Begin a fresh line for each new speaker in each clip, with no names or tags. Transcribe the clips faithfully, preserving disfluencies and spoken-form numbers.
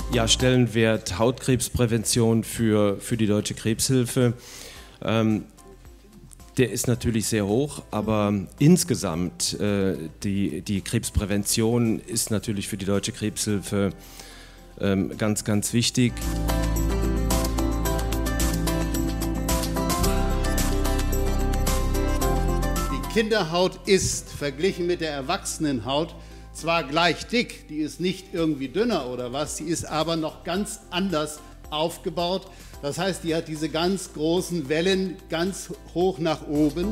Ja, Stellenwert Hautkrebsprävention für, für die Deutsche Krebshilfe. Ähm, der ist natürlich sehr hoch, aber insgesamt äh, die, die Krebsprävention ist natürlich für die Deutsche Krebshilfe ähm, ganz, ganz wichtig.
Die Kinderhaut ist verglichen mit der Erwachsenenhaut zwar gleich dick, die ist nicht irgendwie dünner oder was, sie ist aber noch ganz anders aufgebaut. Das heißt, die hat diese ganz großen Wellen ganz hoch nach oben.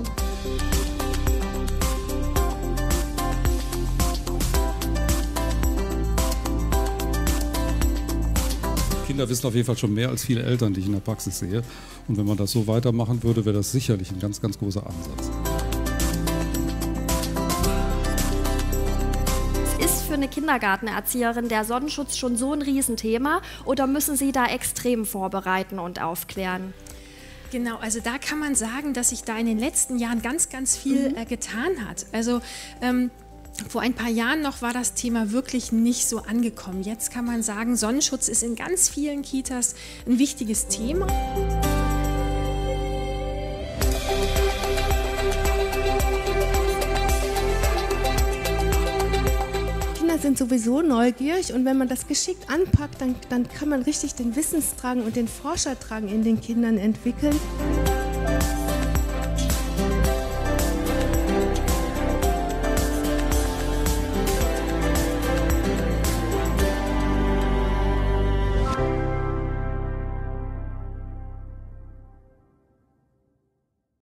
Kinder wissen auf jeden Fall schon mehr als viele Eltern, die ich in der Praxis sehe. Und wenn man das so weitermachen würde, wäre das sicherlich ein ganz, ganz großer Ansatz.
Für eine Kindergartenerzieherin der Sonnenschutz schon so ein Riesenthema oder müssen Sie da extrem vorbereiten und aufklären?
Genau, also da kann man sagen, dass sich da in den letzten Jahren ganz, ganz viel mhm. äh, getan hat. Also ähm, vor ein paar Jahren noch war das Thema wirklich nicht so angekommen. Jetzt kann man sagen, Sonnenschutz ist in ganz vielen Kitas ein wichtiges Thema.
Sind sowieso neugierig und wenn man das geschickt anpackt, dann, dann kann man richtig den Wissensdrang und den Forscherdrang in den Kindern entwickeln.